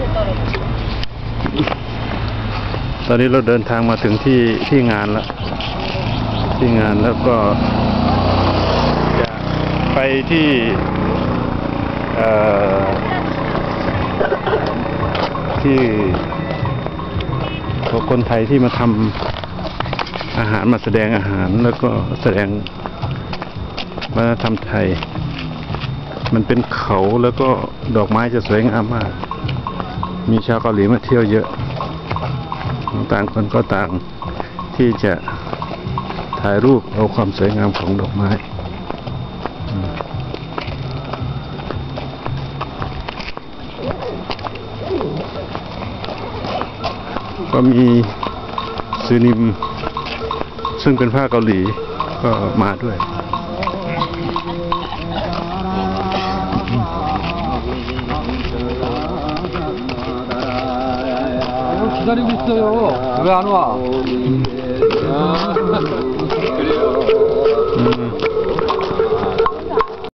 ตอนนี้เราเดินทางมาถึงที่งานแล้วแล้วก็จะไปที่คนไทยที่มาทำอาหารมาแสดงอาหารแล้วก็แสดงวัฒนธรรมไทยมันเป็นเขาแล้วก็ดอกไม้จะสวยงามมากมีชาวเกาหลีมาเที่ยวเยอะต่างคนก็ต่างที่จะถ่ายรูปเอาความสวยงามของดอกไม้ก็มีซูนิมซึ่งเป็นผ้าเกาหลีก็มาด้วย 기다리고 있어요. 왜 안 와?